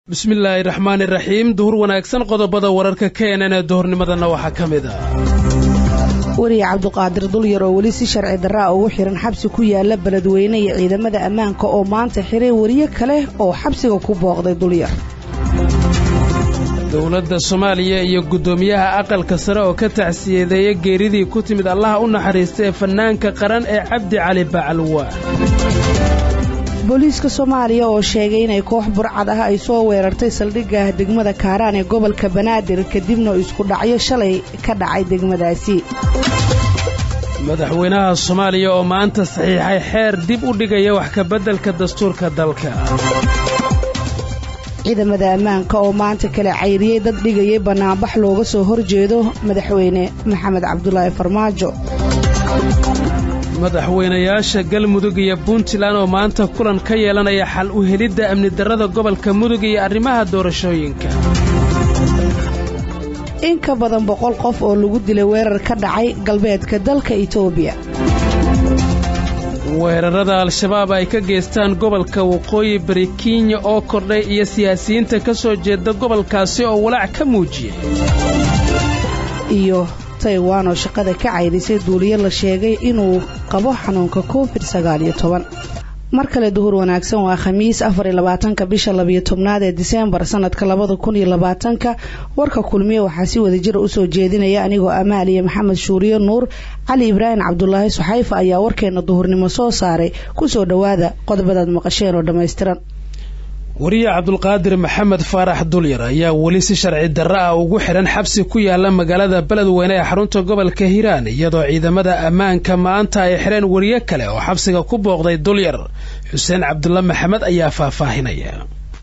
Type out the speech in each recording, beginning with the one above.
bismillaahi raxmaani raxiim duhur wanaagsan qodobada wararka keenan ee duhurnimadana waxaa ka mid ah wariye cabduqaadir dulyar oo weli si sharci darraa ugu xiran xabsi ku yaala beledweyne iyo ciidamada ammaanka oo maanta xiray wariye kale oo xabsiga ku booqday dulyar dowladda soomaaliya iyo guddoomiyaha aqalka sare oo ka tacsiyadeeya geeridii ku timid allaha u naxariista ee fannaanka qaran ee cabdi cali bacalwa booliiska soomaaliya oo sheegay inay koox burcad ah ay soo weerartay saldhigga degmada kaaraan ee gobolka banaadir kadibna isku dhacyo shalay ka dhacay degmadaasi madaxweynaha soomaaliya oo maanta saxiixay xeer dib u dhigaya wax ka beddelka dastuurka dalka ciidamada ammaanka oo maanta kala cayriyey dad dhigayay bannaanbax looga soo horjeedo madaxweyne maxamed cabdulaahi farmaajo madaxweynayaasha galmudug iyo puntland oo maanta kulan ka yeelanaya xal u helidda amni darrada gobolka mudug iyo arrimaha doorashooyinka in ka badan 100 qof oo lagu dilay weerar ka dhacay galbeedka dalka Itoobiya weerarada al-shabaab ay ka geystaan gobolka waqooyi bari Kenya oo kordhay iyo siyaasiyiinta ka soo jeeda gobolkaasi oo walaac ka muujiyay iyo Taiwan oo shaqada ka cayrisay duuliye la sheegay inuu qabo xanuunka COVID-19 mar kale duhur wanaagsan waa khamiis 24 bisha 12 ee December sanadka 2020 warka kulmiye waxa si wada jir u soo jeedinaya anigoo Amaaliye Maxamed Shuuriyo Nuur Cali Ibrahim Cabdullaahi Suxayfa ayaa warkeena duhurnimo soo saaray ku soo dhawaada qodobada maqasheen oo dhameystiran wariye cabdulqaadir maxamed faarax dulyar ayaa weli si sharci darro ah ugu xiran xabsi ku yaala magaalada beledweyne ee xarunta gobolka hiiraan iyadoo ciidamada ammaanka maanta ay xireen wariye kale oo xabsiga ku booqday dulyar xuseen cabdulla maxamed ayaa faahfaahinaya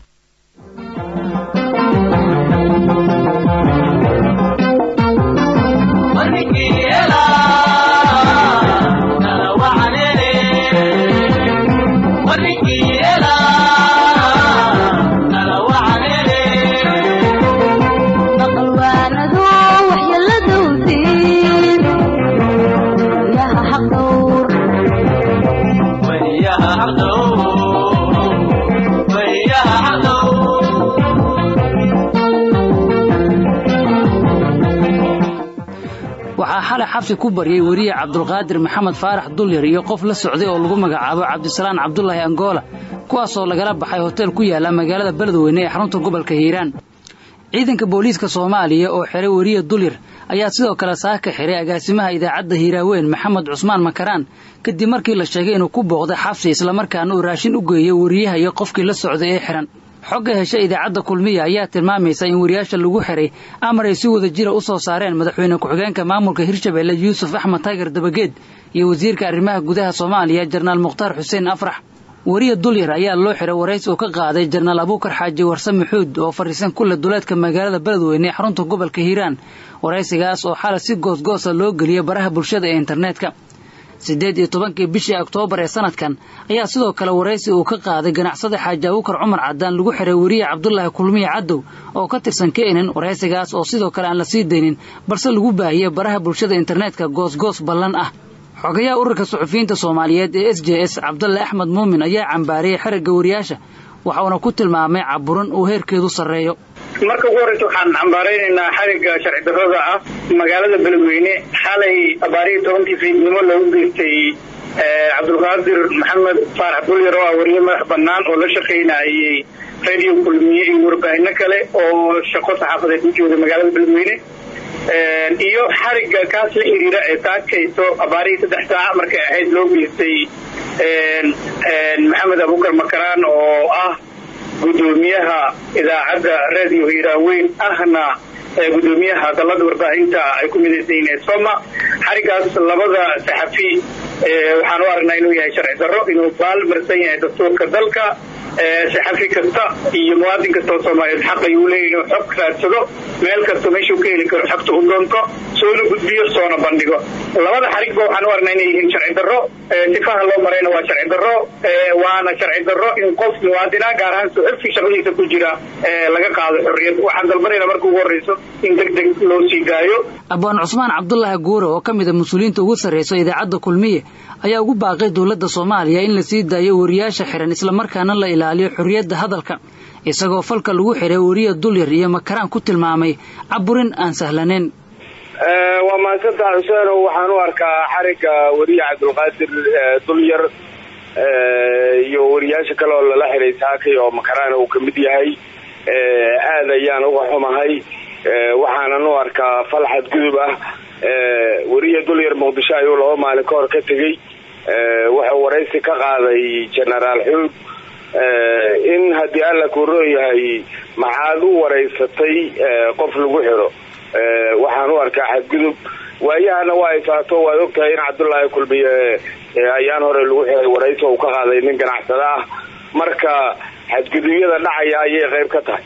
xabsi ku bariyay wariye cabdulqaadir maxamed faarax dulyar iyo qof la socday oo lagu magacaabo cabdisalaan cabdullaahi angola kuwaas oo lagala baxay hotel ku yaala magaalada beledweyne ee xarunta gobolka hiiraan ciidanka booliiska Soomaaliya oo xiray wariye dulyar ayaa sidoo kale saaka xiray agaasimaha idaacadda Hiiraaweyn Maxamed Cusmaan Makaraan kadib markii la sheegay inuu ku booqday xabsi isla markaana uu raashin u geeyay wariyaha iyo qofkii la socday ee xiran xogga heshay idaacadda kulmiye ayaa tilmaamaysa in wariyaasha lagu xiray amar ay si wada jira u soo saareen madaxweyne ku-xigeenka maamulka Hirshabelle Yuusuf Axmed Taageer Dabageed iyo wasiirka arrimaha gudaha Soomaaliya Jarnaal Mukhtaar Xuseen Afrax wariye dulyar ayaa loo xiray waraysi oo ka qaaday Jarnaal Abuukar Xaaji Warsame Xuud oo fariisan kula duleedka magaalada beledweyne ee xarunta gobolka Hiiraan waraysigaas oo xalay si goosgoos loo galiyay baraha bulshada ee internetka 18 bishii Oktoobar ee sanadkan ayaa sidoo kale waraysi uu ka qaaday ganacsade Xaaji Abuukar Cumar Cadaan lagu xiray wariye Cabdullaahi Kulmiye Cadow oo ka tirsan keenan waraysigaas oo sidoo kale aan la sii deynin balse lagu baahiyay baraha bulshada internetka goosgoos ballan ah xogayaha ururka suxufiyiinta Soomaaliyeed ee SJS Cabdullaahi Axmed Muumin ayaa cambaariyay xiriga wariyaasha waxaana ku tilmaamay caburan oo heerkeedu sareeyo marka ugu horeysa waxaan cambaaraynaynaa xariga sharci darrada ah magaalada beledweyne xalay abaariyo 10 fiidnimo lagu geystay cabdulqaadir maxamed faarax dulyar oo wariye madax bannaan oo la shaqeynayay radio kulmiye iyo warbaahinno kale oo shaqo saxaafadeed u jooga magaalada beledweyne iyo xariga kaas la xiriira ee taakayso abaariyo 3 saac markay ahayd loo geystay maxamed abuukar makaraan oo ah gudoomiyaha idaacadda radio Hiiraaweyn ahna gudoomiyaha dalada warbaahinta ay ku midaysan Soma xarigaas labada saxafi waxaan u aragnaa inuu yahay sharci darro inuu baal marsan yahay dastuurka dalka saxafi kasta iyo muwaadin kasta oo Soomaaliyeed xaq ay u leeyihiin inuu xog raadsado meel kasta meeshuu ka heli karo xogta u doonto soo gudbiyo soona bandhigo labada xarigba waxaan u aragnaa inay yihiin sharci darro sifaha loo marayna waa sharci darro waana sharci darro in qof muwaadin gaar ahaan suxufi shaqadiisa ku jira laga qaado xorriyad waxaan dalbanaynaa marka ugu horeyso in degdeg loo sii daayo Abaan Cusmaan Cabdullaahi Guure oo kamid ah mas'uuliyiinta ugu sareysa idaacadda kulmiye ayaa ugu baaqay dawladda Soomaaliya in la sii daayo wariyaasha xiran isla markaana la ilaaliyo xorriyadda hadalka isagoo falka lagu xiray wariye Dulyar iyo Makaraan ku tilmaamay caburin aan sahlaneyn. waa maasanta Xuseen waxaan u arkaa xariga wariye Cabdulqaadir Dulyar iyo wariyaasha kale oo la xiray saakay oo Makaraan uu kamid yahay aad ayaan uga xumahay waxaan u arkaa falxad gudub ah wariye Dulyar Muqdisho ayuu loo maalin ka hor ka tagay wuxuu waraysi ka qaaday Generaal Xuud in hadii alla ku rooyahay maxaad u waraysatay qof lagu xiro waxaan u arkaa xadgudub waayahana waa ay taato waa ogtahay in Cabdullaahi Kulmiye ayaan hore lagu xiray waraysi oo ka qaaday nin ganacsada ah marka xadgudubyada dhacaya ayay qayb ka tahay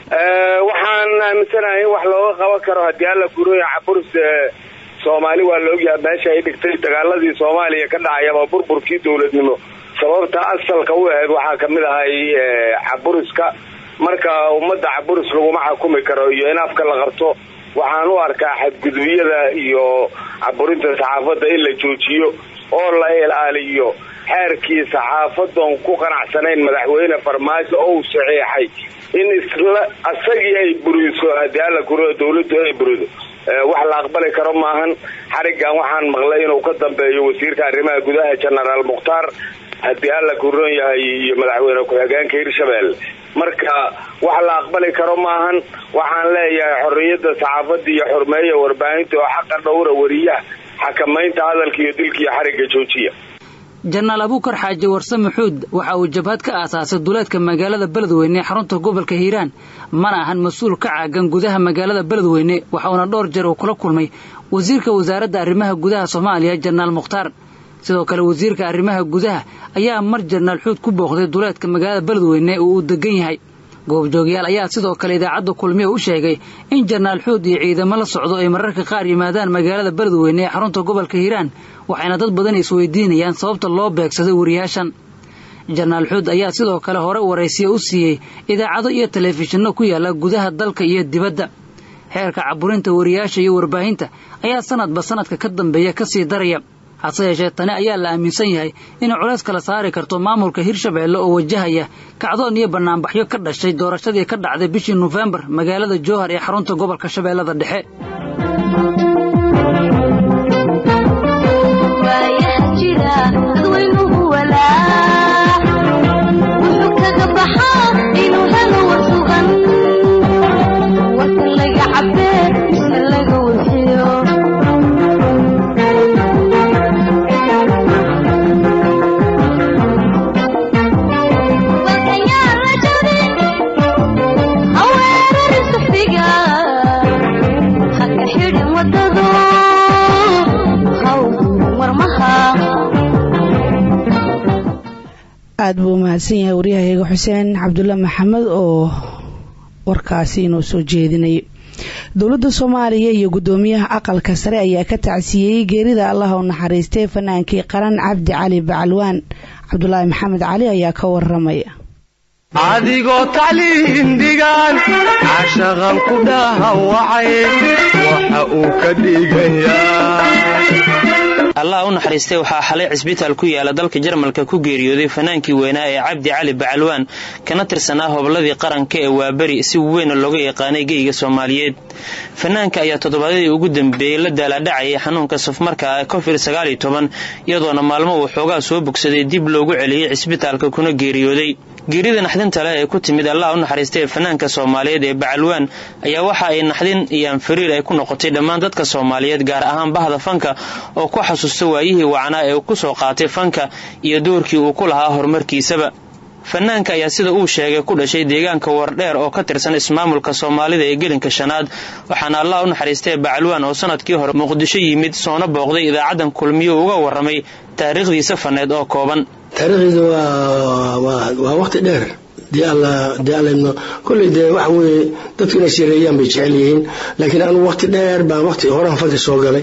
waxaan aaminsanahay wax looga qaban karo hadii alla ku rooyahay caburis Soomaali waa loo yahay meesha ay dhigtay dagaaladii Soomaaliya ka dhacay ama burburkii dawladnimo sababta asalka u ahayd waxa kamid ahay caburiska marka ummadda caburis lagu ma xukumi karo iyo in afka la qabto waxaan u arkaa xadgudubyada iyo caburinta saxaafadda in la joojiyo oo la ilaaliyo xeerkii saxaafadan ku qanacsanayn madaxweyne Farmaajo oo saxiixay in isla asagii ay buriso hadii alla ku roo dawladdu ay burido wax la aqbali karo maahan xarigan waxaan maqlay inuu ka dambeeyo wasiirka arrimaha gudaha Generaal Mukhtaar hadii alla ku roon yahay iyo madaxweyne ku-xigeenka Hirshabelle marka wax la aqbali karo maahan waxaan leeyahay xorriyada saxaafadda iyo xurmeeyo warbaahinta oo xaq dhowra wariyaha xakamaynta hadalka iyo dilka iyo xariga joojiya. Janaal Abuukar Xaaji Warsame Xuud waxa uu jabhad ka aasaasay duleedka magaalada Beledweyne ee xarunta gobolka Hiiraan mana ahan mas'uul ka caagan gudaha magaalada Beledweyne waxaana dhowr jeer uu kula kulmay wasiirka wasaaradda arrimaha gudaha Soomaaliya Janaal Mukhtaar sidoo kale wasiirka arrimaha gudaha ayaa mar Janaal Xuud ku booqday duleedka magaalada Beledweyne oo uu degan yahay goobjoogayaal ayaa sidoo kale idaacadda kulmiye u sheegay in Janaal Xuud iyo ciidamo la socdo ay mararka qaar yimaadaan magaalada Beledweyne ee xarunta gobolka Hiiraan waxayna dad badan isweydiinayaan sababta loo beegsaday wariyaashan. Janaal Xuud ayaa sidoo kale hore waraysiyo u siiyay idaacado iyo telefishinno ku yaala gudaha dalka iyo dibadda. Heerka caburinta wariyaasha iyo warbaahinta ayaa sanadba sanadka ka dambeeya ka sii daraya. hase yeeshee tani ayaa la aaminsan yahay in culays kala saari karto maamulka Hirshabelle oo wajahaya kacdoon iyo banaanbaxyo ka dhashay doorashadii ka dhacday bishii November magaalada Jowhar ee xarunta gobolka Shabeellada Dhexe. aad buu mahadsan yahay wariyahayaga Xuseen Cabdulla Maxamed oo warkaasi inoo soo jeedinay. dawladda Soomaaliya iyo gudoomiyaha aqalka sare ayaa ka tacsiyay geerida Allah oo naxariistay fanaankii qaran Cabdi Cali Bacalwaan. Cabdullaahi Maxamed Cali ayaa ka waramaya. adigoo tacliin dhigan ashaqan ku dhaawacay waxa uu ka dhigayaa Allah u naxariistay waxa xalay cisbitaal ku yaala dalka Jarmalka ku geeriyooday fanaankii weynaa ee Cabdi Cali Bacalwaan kana tirsanaa hobladii qaranka ee Waabari si weyn looga yaqaanay geeyiga Soomaaliyeed. Fanaanka ayaa toddobaadii ugu dambeeyay la daaladhacay xanuunka safmarka COVID-19 iyadoona maalmo uu xoogaa soo bogsaday dib loogu celiyay cisbitaalka kuna geeriyooday. geerida naxdinta leh ee ku timid Allah u naxariistay fanaanka Soomaaliyeed ee Bacalwaan ayaa waxa ay naxdin iyo fariir ay ku noqotay dhammaan dadka Soomaaliyeed gaar ahaan bahda fanka oo ku xasuusta waayihii wacnaa ee uu ku soo qaatay fanka iyo doorkii uu ku lahaa horumarkiisaba. fanaanka ayaa sida uu sheegay ku dhashay deegaanka Wardheer oo ka tirsan ismaamulka Soomaalida ee gelinka shanaad waxaana Allah u naxariistay Bacalwaan oo sanadkii hore Muqdisho yimid soona booqday idaacadan kulmiyo uga waramay taariikhdiisa faneed oo kooban. taariikhdu waa waqti dheer diyaalno kulli wax weey dadkina shireeyaan bay jecel yihiin laakiin anu waqti dheer baan waqti hore fanka soo galay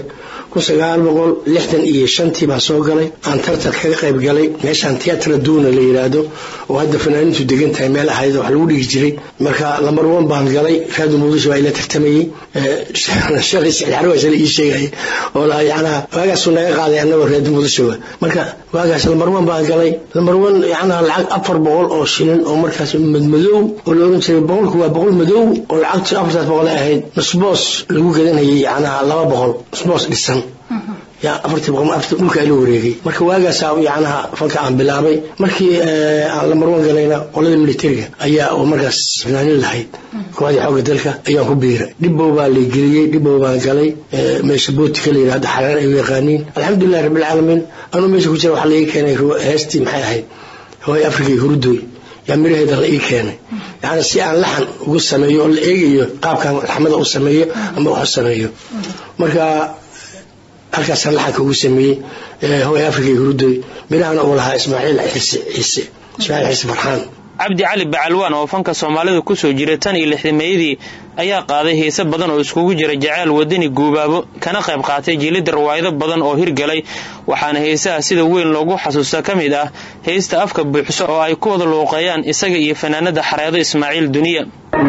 1965 baa soo galay aan tartan kaga qayb galay meeshaan Teatro Duuna la yiraahdo oo hadda fanaaniintu degan tahay meel ahayd wax lagu dhigi jiray marka lambar 1 baan galay raad muqdisho waa ila tartamayay shaqo xarwash la ii sheegay oo la yaana waagaas uu naga qaaday annaga raad muqdisho marka waagaas lambar 1 baan galay lambar 1 yaana lacag 400 oo shilin oo markaas madow oo la oran jiray boqolku waa boqol madow oo lacagtu 400 ahayd nusboos lagu gadanayay yaana 200 nusboos dhisan يا أفرتي بقوم أفرتي ملك إلو وريقي مركي واقع ساو يعناها فلك عن بلابي مركي لما روان قالينا قولي الملتيريا أيها ومركز فنانين الحيد كوادي حوق دلك أيها كبيرة دبوا بالي قليي دبوا بالي قالي ميشبوت كلي هذا حرار أيها قانين الحمد لله رب العالمين أنا ميشبو جروا حليي كان هستي محايد هو أفريقي هردوي يعمل هذا الإيه كان يعني سيان لحن وقصة يقول إيه قاب كان الحمد والسمية أما وحسمية مركا halkaas laxan ugu sameeyay hooy Afrika Hurday midana oo lahaa Ismaaciil Ciise Farxaan Cabdi Cali Bacalwaan oo fanka Soomaalida ku soo jiray tan iyo 60meeyadii ayaa qaaday heeso badan oo iskugu jira jacayl wadani guubaabo kana qayb qaatay jilida riwaayado badan oo hirgalay waxaana heesaha sida weyn loogu xasuustaa kamid ah heesta afka buuxso oo ay ku wada looqayaan isaga iyo fanaanada xareedo Ismaaciil Duniya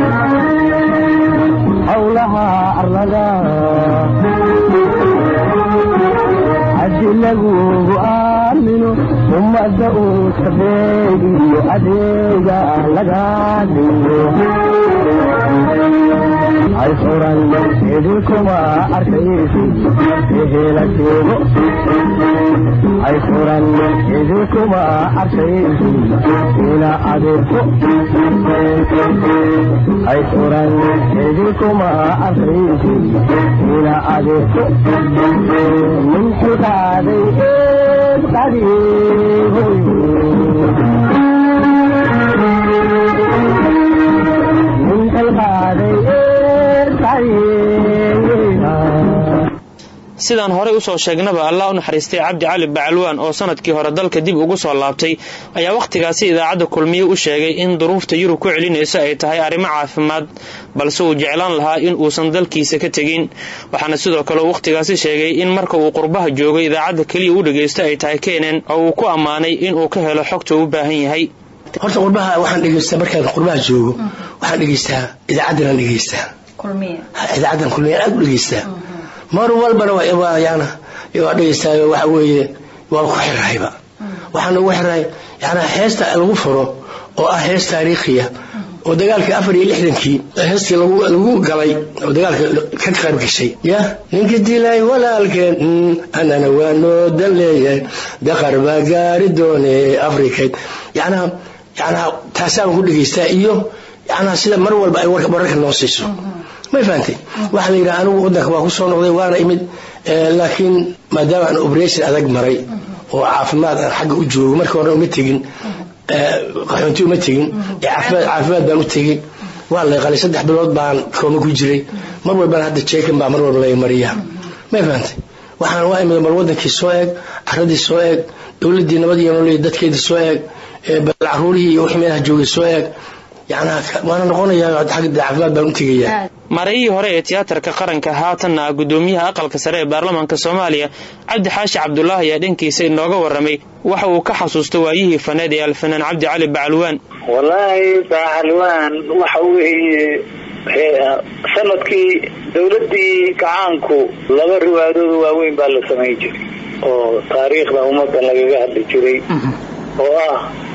hawlaha arlada lagu aamino umada uu sabeeyo adeega laga dhigo ay furan idilkuma arkaysi ehela joogo ay furan idilkuma arkaysi ila adeegto ay furan idilkuma arkaysi ila adeegto min xilqaaday sidaan hore u soo sheegnaba Allah u naxariistay Cabdi Cali Bacalwaan oo sanadkii hore dalka dib ugu soo laabtay ayaa waqtigaasi idaacada kulmiye u sheegay in duruufta Yurub ku celinayso ay tahay arimo caafimaad balse uu jeclaan lahaa in uusan dalkiisa ka tagin waxaana sidoo kale waqtigaasi sheegay in marka uu qurbaha joogay idaacada kaliya u dhageysto ay tahay keenan oo uu ku amaanay in uu ka helo xogta uu baahan yahay horta qurbaha waxaan dhageystaa markaan qurbaha joogo waxaan dhageystaa idaacadan dhageystaa kulmiye idaacadan kulmiye aad u dhageystaa mar walbana waa yaana iyo dhageystaa waxa weeye waa ku xirayba waxaan ugu xiray yaana heesta lagu furo oo ah hees taariikhiya oo dagaalka 64kii heestii lagu galay oo dagaalka ka qayb gashay ya ninka dilay walaalkeen anana waano daleeyay daqarba gaari doone Afrika yaana taasaan ku dhageystaa iyo yaana sida mar walba ay wararka noo siiso ما فهمتي واحد يرى أنا ودك وأخصه نقضي وأنا إمد لكن ما دام أنا أوبريشن أذق مري وعافمات حق أجور مركون متجين قحنتي متجين عافمات بمتجين والله قال يصدق بالوضع بان كوم كوجري مرة بان هذا الشيكن بان مرة ولا مريها ما فهمتي وحنا واقع من الوضع كسواق أحد السواق دولة نبضي ينولي دت كيد السواق بالعروري وحميها جوج السواق يعني وانا نقول يا حق عافمات بمتجين marayii hore ee tiyaatarka qaranka haatanna gudoomiyaha aqalka sare ee baarlamaanka Soomaaliya Cabdi Xaashi Cabdullaahi ayaa dhankiisa inooga waramay waxa uu ka xasuusto waayihii fanaad ee alfanaan Cabdi Cali Bacalwaan wallahi Bacalwaan waxa uu sanadkii dawladii kacaanku laba riwaayadood waaweyn baa la sameeyay jiray oo taariikhda ummadda lagaga hadli jiray oo ah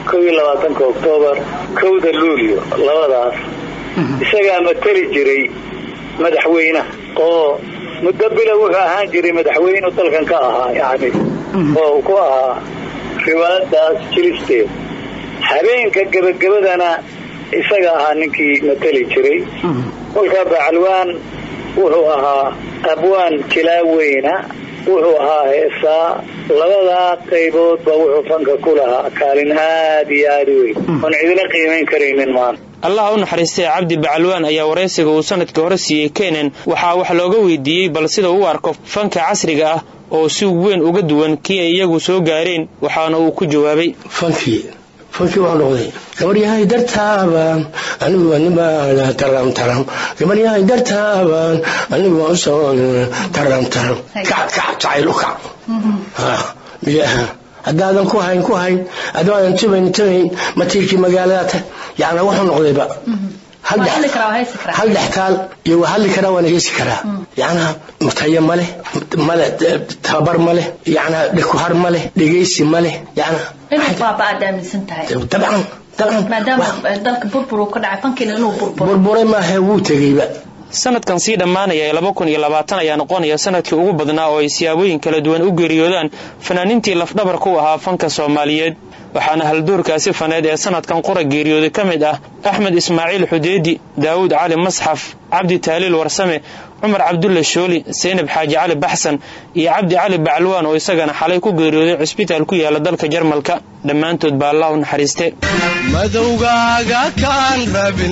22 Oktoobar 1 Luulyo labadaas isaga matali jiray madaxweyne oo mudabila wuxuu ahaan jiray madaxweyne dalkan ka ahaa yaani oo ku ahaa riwaayadaas jilisteed habeenka gabagabadana isaga ahaa ninkii matali jiray kolka Bacalwaan wuxuu ahaa abwaan kilaaweyna wuxuu ahaa heesaa labada qaybood ba wuxuu fanka ku lahaa kaalin aad iyo aad u weyn oo cidina qiimeyn karaynin maan Allah u naxariistay Cabdi Bacalwaan ayaa wareysiga uu sanadkii hore siiyay Keenan waxa wax looga weydiiyay bal sida uu arko fanka casriga ah oo si weyn uga duwan kii iyagu soo gaareen waxaana uu ku jawaabay fankii wuxuu noqday gabaryahay dartaaban anigu anima taram taram gabaryahay dartaaban anigu waan soo taram taram kac jacayl u kac miyaha haddaadan ku hayn haddaadan tubayn matiirkii magaalada yani wuxuu noqdayba hal dhextaal iyo hadli karaa waan heesi karaa yani mutayo male tabar male yani dhikuhar male dhegeysi male yani inuu baaba aad aaminsan tahay dabcan maadaama dalka burbur ka dhacay fankiina inuu burburay maaha wuu tegayba sanadkan sii dhammaanaya ee 2020 ayaa noqonaya sanadkii ugu badnaa oo ay siyaabooyin kala duwan u geeriyoodaan fanaaniintii lafdhabar ku ahaa fanka Soomaaliyeed waxaana haldoorkaasi faneed ee sanadkan qora geeriyooday kamid ah Axmed Ismaaciil Xudeedi Daawud Cali Masxaf Cabdi Taaliil Warsame Umar Cabdulla Shooli Seenab Xaaji Cali Baxsan iyo Cabdi Cali Bacalwaan oo isagana xalay ku geeriyooday cisbitaal ku yaala dalka Jarmalka dhammaantood baa Allah u naxariistay madowgaaga kaan rabin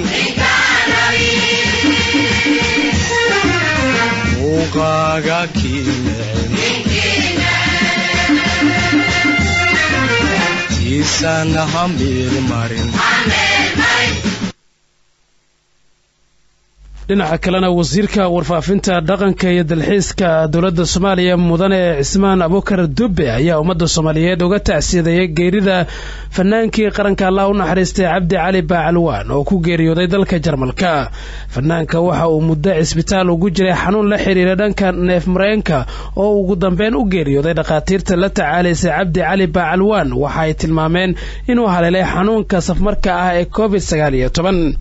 muuqaaga kiisan hamir marin dhinaca kalena wasiirka warfaafinta dhaqanka iyo dalxiiska dowladda Soomaaliya mudane Cismaan Abubakar Dubbe ayaa ummadda Soomaaliyeed uga tacsiyeeyay geerida fanaankii qaranka Allah u naxariistay Cabdi Cali Bacalwaan oo ku geeriyooday dalka Jarmalka fanaanka waxa uu muddo cisbitaal ugu jiray xanuun la xiriira dhanka neef mareenka oo ugu dambeyn u geeriyooday dhaqaatiirta la tacaalaysay Cabdi Cali Bacalwaan waxa ay tilmaameen inuu haleelay xanuunka safmarka ah ee COVID-19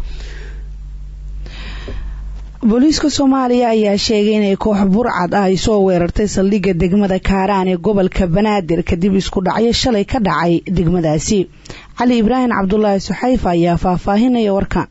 booliiska Soomaaliya ayaa sheegay inay koox burcad ah ay soo weerartay saldhigga degmada Kaaraan ee gobolka Banaadir kadib isku dhacyo shalay ka dhacay degmadaasi Cali Ibrahim Cabdullaahi Suxayfa ayaa faahfaahinaya warka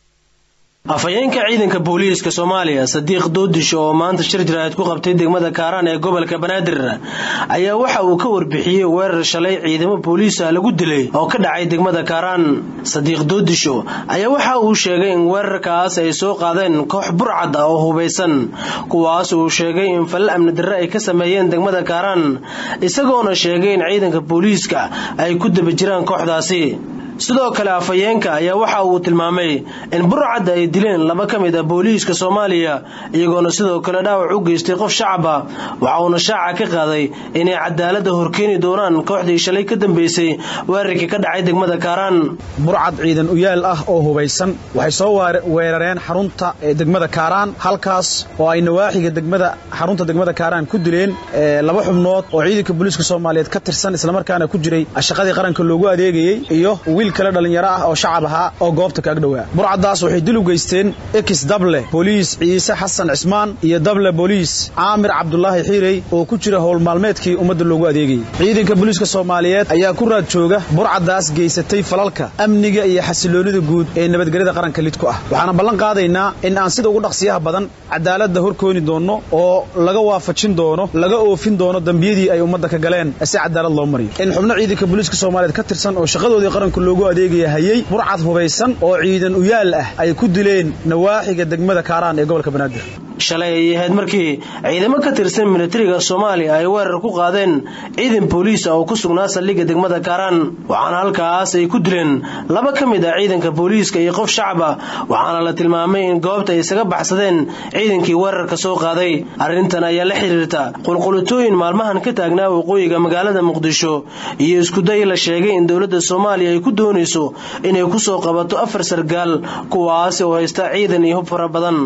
afayeenka ciidanka booliiska Soomaaliya Sadiiq Doodisho oo maanta shir jiraayad ku qabtay degmada Kaaraan ee gobolka Banaadir ayaa waxa uu ka warbixiyay weerar shalay ciidamo booliis ah lagu dilay oo ka dhacay degmada Kaaraan Sadiiq Doodisho ayaa waxa uu sheegay in weerarkaas ay soo qaadeen koox burcad ah oo hubeysan kuwaas uu sheegay in fal amni darro ay ka sameeyeen degmada Kaaraan isagoona sheegay in ciidanka booliiska ay ku daba jiraan kooxdaasi sidoo kale afayeenka ayaa waxa uu tilmaamay in burcad ay dileen laba kamid ah booliiska Soomaaliya iyagoona sidoo kale dhaawac u geystay qof shacab ah waxa uu shaaca ka qaaday inay cadaalada horkeeni doonaan kooxdii shalay ka dambeysay weerarkii ka dhacay degmada Kaaraan burcad ciidan u yaal ah oo hubeysan waxay soo weerareen xarunta degmada Kaaraan halkaas oo ay nawaaxiga xarunta degmada Kaaraan ku dileen laba xubnood oo ciidanka booliiska Soomaaliyeed ka tirsan isla markaana ku jiray shaqadii qaranka loogu adeegayay iyo kala dhalinyaro ah oo shacab ahaa oo goobta kaag dhawaa burcadaas waxay dil u geysteen ex dable police Ciise Xasan Cismaan iyo dable police Aamir Cabdullaahi Xiirey oo ku jira howl maalmeedkii ummadda loogu adeegay ciidanka booliiska Soomaaliyeed ayaa ku raad jooga burcadaas geysatay falalka amniga iyo xasiloonida guud ee nabadgelyada qaranka lid ku ah waxaana ballan qaadaynaa in aan sida ugu dhaqsiyaha badan cadaaladda horkooni doono oo laga waafajin doono laga oofin doono dambiyadii ay ummadda ka galeen si cadaalad loo mariyo in xubno ciidanka booliiska Soomaaliyeed ka tirsan oo shaqadoodii qaranka loogu adeegaya hayay burcad hubeysan oo ciidan u yaal ah ay ku dileen nawaaxiga degmada Kaaraan ee gobolka Banaadir shalay ay ahayd markii ciidamo ka tirsan militariga Soomaaliya ay weerar ku qaadeen ciidan booliis oo ku sugnaa saldhigga degmada Kaaraan waxaana halkaas ay ku dileen laba kamid ah ciidanka booliiska iyo qof shacab ah waxaana la tilmaamay in goobta ay isaga baxsadeen ciidankii weerarka soo qaaday arrintan ayaa la xiriirta qulqulutooyin maalmahan ka taagnaa waqooyiga magaalada Muqdisho iyo isku day la sheegay in dawladda Soomaaliya ay ku doonayso inay ku soo qabato 4 sargaal kuwaas oo haysta ciidan iyo hub fara badan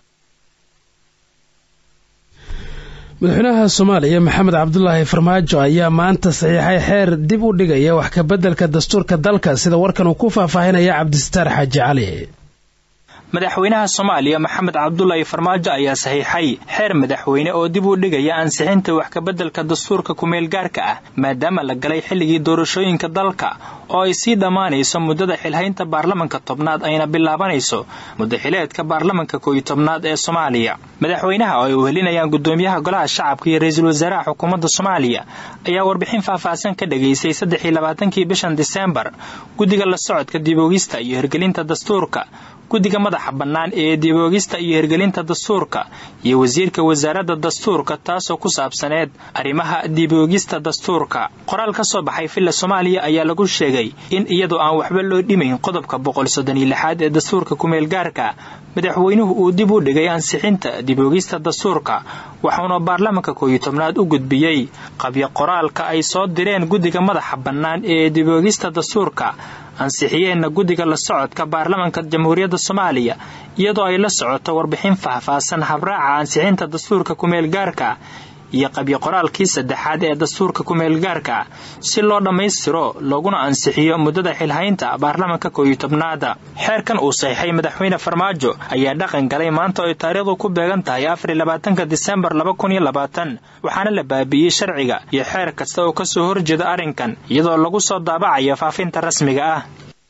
madaxweynaha Soomaaliya Maxamed Cabdullaahi Farmaajo ayaa maanta saxiixay xeer dib u dhigaya wax ka beddelka dastuurka dalka sida warkan uu ku faahfaahinaya Cabdisataar Xaaji Cali madaxweynaha Soomaaliya Maxamed Cabdullaahi Farmaajo ayaa saxiixay xeer madaxweyne oo dib u dhigaya ansixinta wax ka beddelka dastuurka kumeel gaarka ah maadaama la galay xilligii doorashooyinka dalka oo ay sii dhamaanayso muddada xilhaynta baarlamanka tobnaad ayna bilaabanayso muddo xileedka baarlamanka 11aad ee Soomaaliya madaxweynaha oo ay u helinayaan gudoomiyaha golaha shacabka iyo ra'iisul wasaaraha xukuumadda Soomaaliya ayaa warbixin faahfaahsan ka dhageysay 23 bishan December guddiga la socodka dib u eegista iyo hirgelinta dastuurka guddiga madaxa bannaan ee dib-u-eegista iyo hirgelinta dastuurka iyo wasiirka wasaaradda dastuurka taasoo ku saabsaneed arrimaha dib-u-eegista dastuurka. qoraal ka soo baxay villa Soomaaliya ayaa lagu sheegay in iyadoo aan waxba loo dhimayn qodobka 136 ee dastuurka kumeel gaarka madaxweynuhu uu dib u dhigay ansixinta dib-u-eegista dastuurka waxaana baarlamaanka 11aad u gudbiyay qabyo qoraalka ay soo direen guddiga madaxa bannaan ee dib-u-eegista dastuurka ansixiyeen guddiga la socodka baarlamaanka jamhuuriyadda Soomaaliya iyadoo ay la socoto warbixin faahfaahsan habraaca ansixinta dastuurka kumeel gaarka iyo qabyo qoraalkii saddexaad ee dastuurka kumeel gaarka si loo dhammaystiro looguna ansixiyo muddada xilhaynta baarlamaanka 11aad. xeerkan uu saxiixay madaxweyne Farmaajo ayaa dhaqan galay maanta oo taariikhdu ku beegan tahay 24 Diseembar 2020 waxaana la baabiyay sharciga iyo xeer kasta oo ka soo horjeeda arrinkan iyadoo lagu soo daabacayo faafinta rasmiga ah.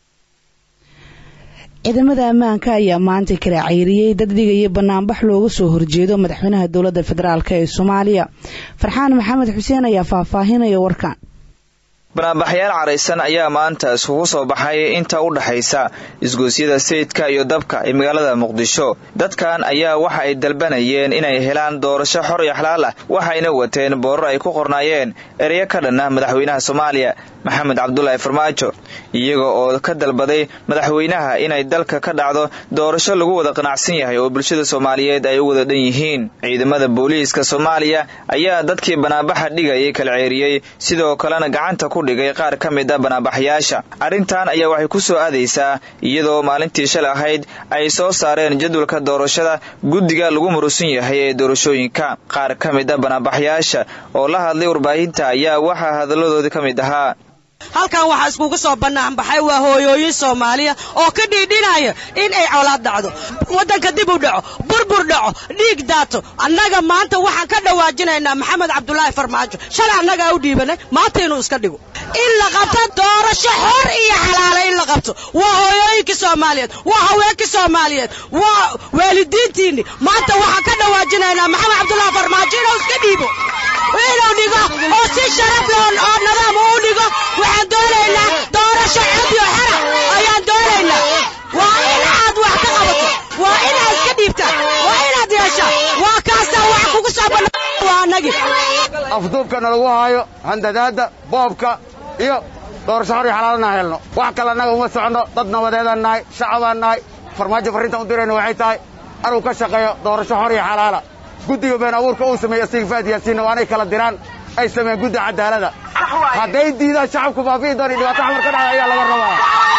ciidamada ammaanka ayaa maanta kala cayriyay dad dhigaya banaanbax looga soo horjeedo madaxweynaha dowladda federaalk ee Soomaaliya. Farxaan Maxamed Xuseen ayaa faahfaahinaya warkan. banaanbaxyaal careysan ayaa maanta isugu soo baxay inta u dhaxaysa isgoysyada sayidka iyo dabka ee magaalada Muqdisho. dadkan ayaa waxa ay dalbanayeen inay helaan doorasho xor iyo xalaal ah waxayna wateen boorar ay ku qornaayeen ereyo ka dhan ah madaxweynaha Soomaaliya Maxamed Cabdullaahi Farmaajo iyaga oo ka dalbaday madaxweynaha inay dalka ka dhacdo doorasho lagu wada qanacsan yahay oo bulshada Soomaaliyeed ay u wada dhan yihiin. ciidamada booliiska Soomaaliya ayaa dadkii banaanbaxa dhigayay kala ceeriyay sidoo kalena gacanta ku dhigay qaar ka mid ah banaanbaxyaasha. arrintan ayaa waxay ku soo aadaysaa iyadoo maalintii shalay ahayd ay soo saareen jadwalka doorashada guddiga lagu murusan yahay ee doorashooyinka. qaar ka mid ah banaanbaxyaasha oo la hadlay warbaahinta ayaa waxa hadalladooda ka mid ahaa halkan waxa iskugu soo banaan baxay waa hooyooyin Soomaaliya oo ka dhiidhinaya in ay colaad dhacdo wadanka dib u dhaco burbur dhaco dhiig daato. annaga maanta waxaan ka dhawaajinaynaa Maxamed Cabdullaahi Farmaajo shalay annaga u dhiibanay maanta inuu iska dhigo in la qabto doorasho xor iyo xalaal in la qabto. waa hooyooyinka Soomaaliyeed waa haweenka Soomaaliyeed waa waalidiintiini maanta waxaan ka dhawaajinaynaa Maxamed Cabdullaahi Farmaajo inuu iska dhiibo inuu dhigo oo si sharaf leh oo nidaam u dhigo. waxaan doonaynaa doorasho cad iyo xara ayaan doonaynaa. waa inaad wax ka qabato waa inaad iska dhiibtaa waa inaad yeeshaa waa kaasa wax kugu soo banaan waa anagi afduubkana lagu haayo handadaada boobka iyo doorasho xor iyo xalaalna helno wax kale annaga uma socono dad nabadeedaan nahay shacabaan nahay. Farmaajo farriinta u dirayna waxay tahay anuu ka shaqeeyo doorasho xor iyo xalaala. guddiga been abuurka uu sameeyay Sifaad Yaasiin waa inay kala diraan ay sameeyaan guddi cadaalada. hadday diidaan shacabku baabi'i doona dhibaato xamar ka dhacay ayaa laga rabaa.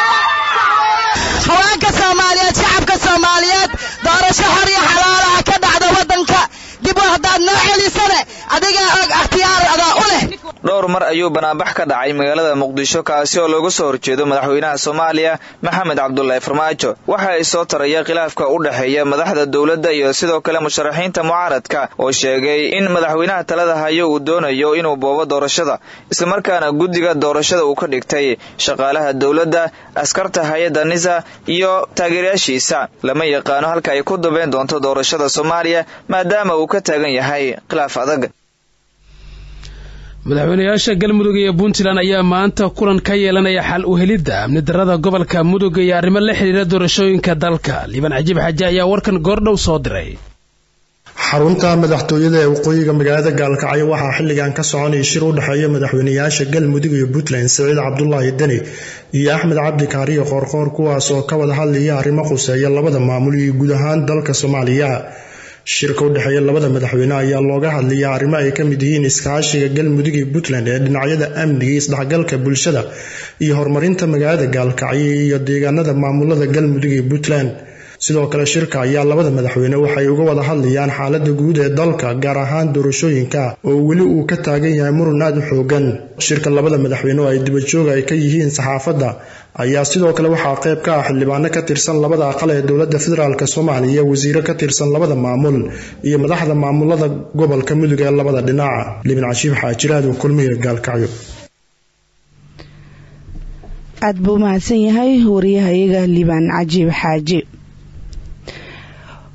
haweenka Soomaaliyeed shacabka Soomaaliyeed doorasho xor iyo xalaal ah ka dhacda wadanka dib u hadaad noo celisane adiga ikhtiyaar adaa u leh. dhowr mar ayuu banaanbax ka dhacay magaalada Muqdisho kaasi oo looga soo horjeedo madaxweynaha Soomaaliya Maxamed Cabdullaahi Farmaajo. waxa ay soo taraya khilaafka u dhaxeeya madaxda dawladda iyo sidoo kale musharaxiinta mucaaradka oo sheegay in madaxweynaha talada hayo uu doonayo inuu boobo doorashada isla markaana guddiga doorashada uu ka dhigtay shaqaalaha dawladda askarta hay'adda NISA iyo taageerayaashiisa. lama yaqaano halka ay ku dabeen doonto doorashada Soomaaliya maadaama uu ka taagan yahay khilaaf adag. madaxweynayaasha Galmudug iyo Puntland ayaa maanta kulan ka yeelanaya xal u helidda amni darrada gobolka Mudug iyo arrimo la xiriira doorashooyinka dalka. Liban Cajiib Xaji ayaa warkan goordhow soo diray. xarunta madaxtooyada ee waqooyiga magaalada Gaalkacyo waxaa xilligan ka soconaya shir u dhaxeeya madaxweynayaasha Galmudug iyo Puntland Saciid Cabdullaahi Dani iyo Axmed Cabdi Kaariyo Qoorqoor kuwaas oo ka wada hadlaya arrimo quseeya labada maamul iyo guud ahaan dalka Soomaaliya. shirka u dhaxeeya labada madaxweyne ayaa looga hadlayaa arrimo ay ka mid yihiin iskaashiga Galmudug iyo Puntland ee dhinacyada amniga iyo isdhexgalka bulshada iyo horumarinta magaalada Gaalkacyo iyo deegaanada maamulada Galmudug iyo Puntland. sidoo kale shirka ayaa labada madaxweyne waxay uga wada hadlayaan xaaladda guud ee dalka gaar ahaan doorashooyinka oo weli uu ka taagan yahay muran aad u xoogan. shirka labada madaxweyne oo ay dibadjoog ay ka yihiin saxaafadda ayaa sidoo kale waxaa qayb ka ah xildhibaano ka tirsan labada aqal ee dowladda federaalka Soomaaliya, wasiiro ka tirsan labada maamul iyo madaxda maamulada gobolka Mudug ee labada dhinac. Liban Cajiib Xaji oo kulmiye Gaalkacyo. aad buu mahadsan yahay wariyahayaga Liban Cajiib Xaji.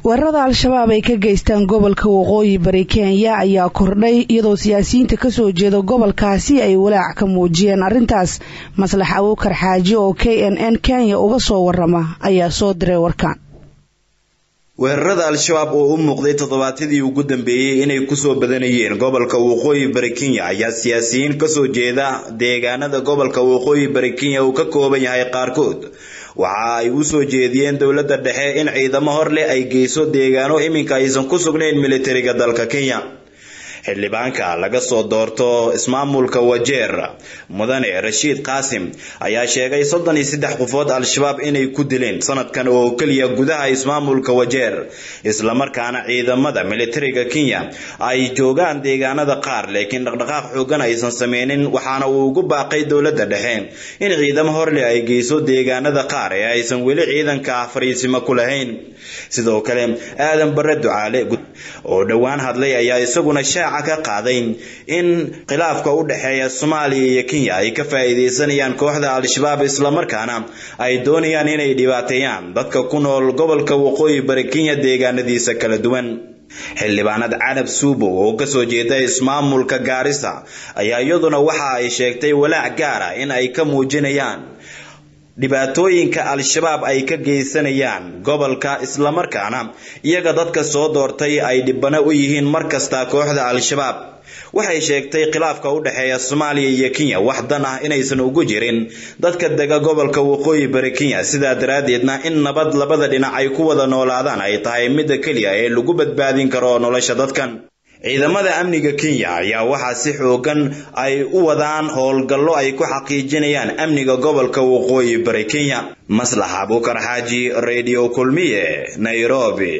weerarada al-shabaab ay ka geystaan gobolka waqooyi bari Kenya ayaa kordhay iyadoo siyaasiyiinta ka soo jeeda gobolkaasi ay walaac ka muujiyeen arrintaas. Maslax Abuukar Xaaji oo KNN Kenya uga soo warrama ayaa soo diray warkaan. weerarada al-shabaab oo u muuqday toddobaadkii ugu dambeeyay inay ku soo badanayeen gobolka waqooyi bari Kenya ayaa siyaasiyiin ka soo jeeda deegaanada gobolka waqooyi bari Kenya uu ka kooban yahay qaarkood waxa ay u soo jeediyeen dawladda dhexe in ciidamo hor leh ay geyso deegaano iminka aysan ku sugnayn militariga dalka Kenya. xildhibaanka laga soo doorto ismaamulka Wajeer mudane Rashid Qasim ayaa sheegay 33 qofood al-shabaab inay ku dileen sanadkan oo kaliya gudaha ismaamulka Wajeer isla markaana ciidamada militariga Kenya ay joogaan deegaanada qaar laakiin dhaqdhaqaaq xoogan aysan sameeynin waxaana uu ugu baaqay dawladda dhexe in ciidamo hor leh ay geyso deegaanada qaar ee aysan weli ciidanka fariisimo ku lahayn. sidoo kale aadan bare ducaale oo dhawaan hadlay ayaa isaguna ka qaaday in khilaafka u dhaxeeya Soomaaliya iyo Kenya ay ka faa'iideysanayaan kooxda al-shabaab isla markaana ay doonayaan inay dhibaateeyaan dadka ku nool gobolka waqooyi bari Kenya deegaanadiisa kala duwan. xildhibaanad Carab Suubo oo ka soo jeeda ismaamulka Gaarisa ayaa iyaduna waxa ay sheegtay walaac gaar ah in ay ka muujinayaan dhibaatooyinka al-shabaab ay ka geysanayaan gobolka isla markaana iyaga dadka soo doortay ay dhibana u yihiin markasta kooxda al-shabaab. waxay sheegtay khilaafka u dhaxeeya Soomaaliya iyo Kenya wax dan ah inaysan ugu jirin dadka daga gobolka waqooyi bari Kenya sida daraadeedna in nabad labada dhinac ay ku wada noolaadaan ay tahay mid kaliya ee lagu badbaadin karo nolosha dadkan. ciidamada amniga Kenya ayaa waxa si xoogan ay u wadaan howlgallo ay ku xaqiijinayaan amniga gobolka waqooyi bari Kenya. Maslax Abuukar Xaaji, Radio Kulmiye, Nairobi.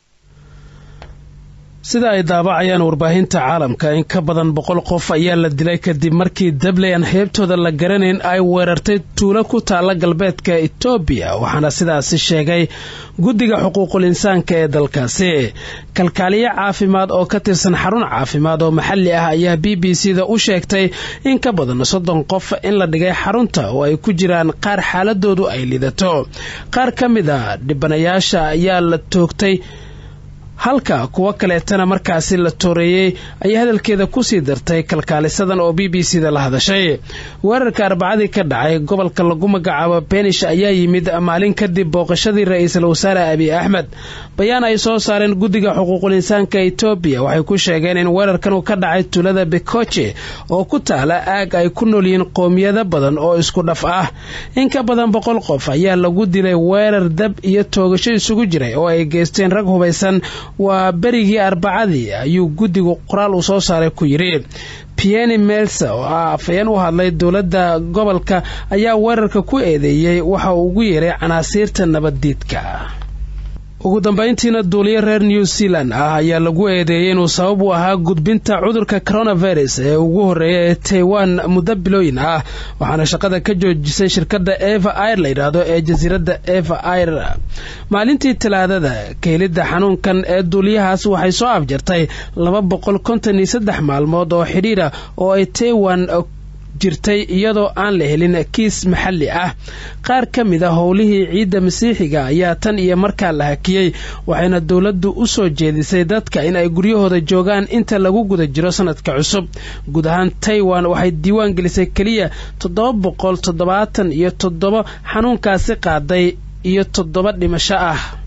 sida ay daabacayaan warbaahinta caalamka in ka badan 100 qof ayaa la dilay kadib markii dableyan heebtooda la garanayn ay weerartay tuulo ku taala galbeedka Ethiopia waxaana sidaasi sheegay guddiga xuquuqul insaanka ee dalkaasi. kalkaaliye caafimaad oo ka tirsan xarun caafimaad oo maxalli ah ayaa BBC-da u sheegtay in ka badan 30 qof in la dhigay xarunta oo ay ku jiraan qaar xaaladoodu ay lidato. qaar ka mid ah dhibanayaasha ayaa la toogtay halka kuwa kaleetana markaasi la tooreeyay ay hadalkeeda ku sii dartay kalkaalisadan oo BBC-da la hadashay. weerarka Arbacadii ka dhacay gobolka lagu magacaabo Beenish ayaa yimid maalin kadib booqashadii ra'iisul wasaare Abiy Ahmed. bayaan ay soo saareen guddiga xuquuqul insaanka Ethiopia waxay ku sheegeen in weerarkan uu ka dhacay tuulada Bekoche oo ku taala aag ay ku noolyihiin qoomiyado badan oo isku dhaf ah. in ka badan 100 qof ayaa lagu dilay weerar dab iyo toogasho isugu jiray oo ay geysteen rag hubaysan. waa berigii Arbacadii ayuu guddigu qoraal u soo saaray ku yiri. Pieni Melsa oo afayeen u hadlay dawladda gobolka ayaa weerarka ku eedeeyay waxa uu ugu yeeray canaasiirta nabaddiidka. ugu dambeyntiina duuliye reer New Zealand ayaa lagu eedeeyay inuu sabab u ahaa gudbinta cudurka coronavirus ee ugu horeeyay ee Taiwan muddo bilooyin ah waxaana shaqada ka joojisay shirkadda Eva Air la yiraahdo ee jasiiradda Eva Air. maalintii Talaadada keelida xanuunkan ee duuliyahaas waxay soo afjartay 253 maalmood oo xiriira oo ay Taiwan jirtay iyadoo aan la helin kiis maxalli ah. qaar ka mid ah howlihii ciidda masiixiga ayaa tan iyo markaa la hakiyay waxayna dawladdu u soo jeedisay dadka in ay guryahooda joogaan inta lagu guda jiro sanadka cusub. guud ahaan Taiwan waxay diiwaan gelisay kaliya 777 xanuunkaasi qaaday iyo 7 dhimasho ah.